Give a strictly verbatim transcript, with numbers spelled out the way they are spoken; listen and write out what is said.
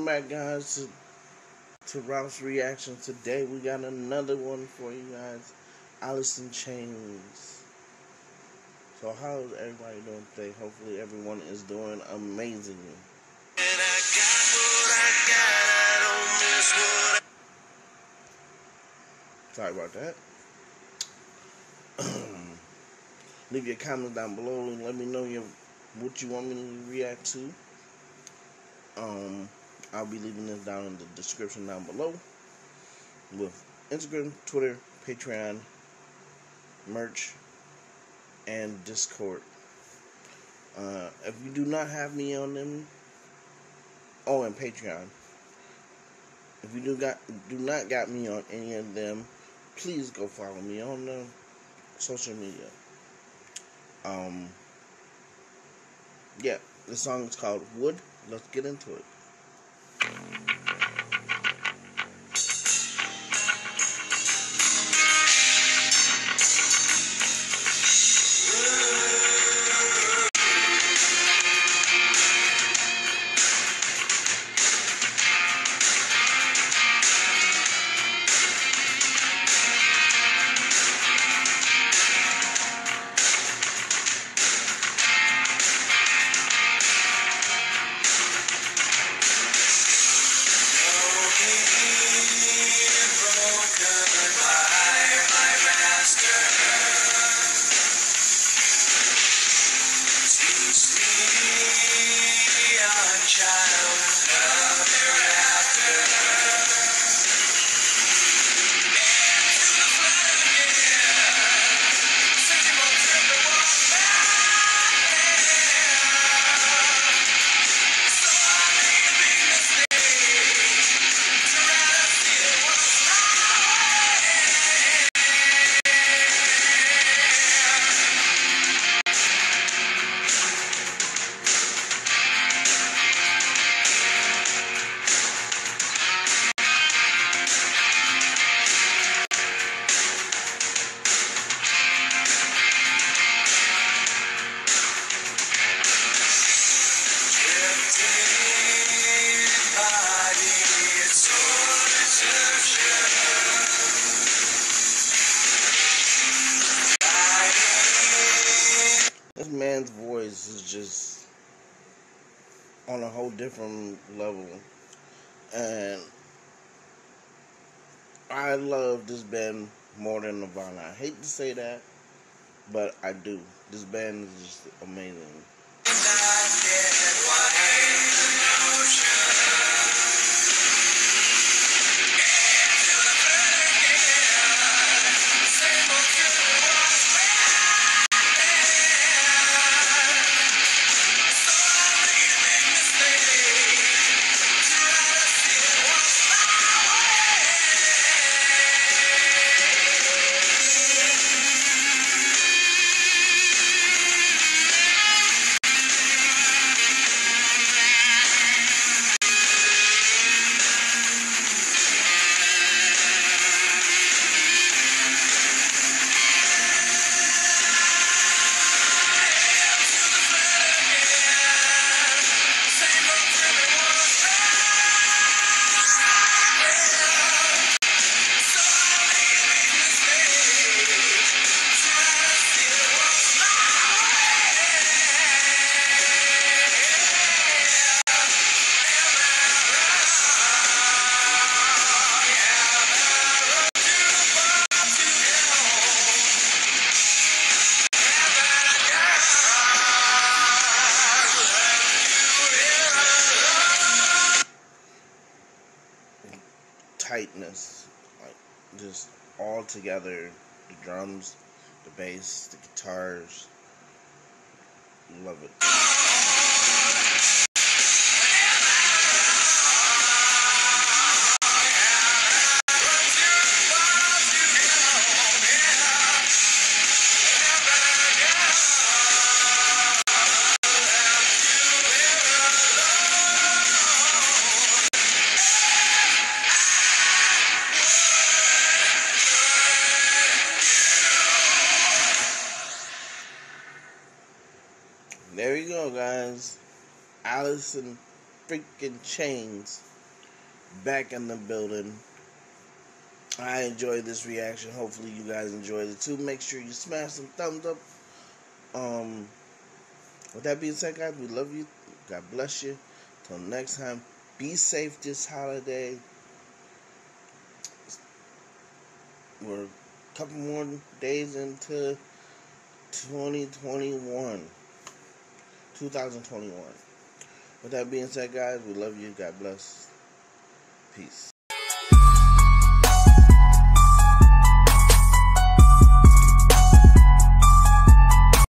back, guys, to, to Ralph's Reaction. Today we got another one for you guys. Alice in Chains. So how is everybody doing today? Hopefully everyone is doing amazing. Sorry about that. Leave your comments down below and let me know your what you want me to react to. Um, I'll be leaving this down in the description down below with Instagram, Twitter, Patreon, merch, and Discord. Uh, if you do not have me on them, oh, and Patreon. If you do got do not got me on any of them, please go follow me on the social media. Um, yeah, the song is called Wood. Let's get into it. This man's voice is just on a whole different level, and I love this band more than Nirvana. I hate to say that, but I do. This band is just amazing. Tightness, like just all together. The drums, the bass, the guitars, love it. There you go, guys. Alice in freaking Chains. back in the building. I enjoyed this reaction. Hopefully you guys enjoyed it too. Make sure you smash some thumbs up. Um, with that being said, guys, we love you. God bless you. Till next time, be safe this holiday. We're a couple more days into twenty twenty-one. twenty twenty-one. With that being said, guys, we love you. God bless. Peace.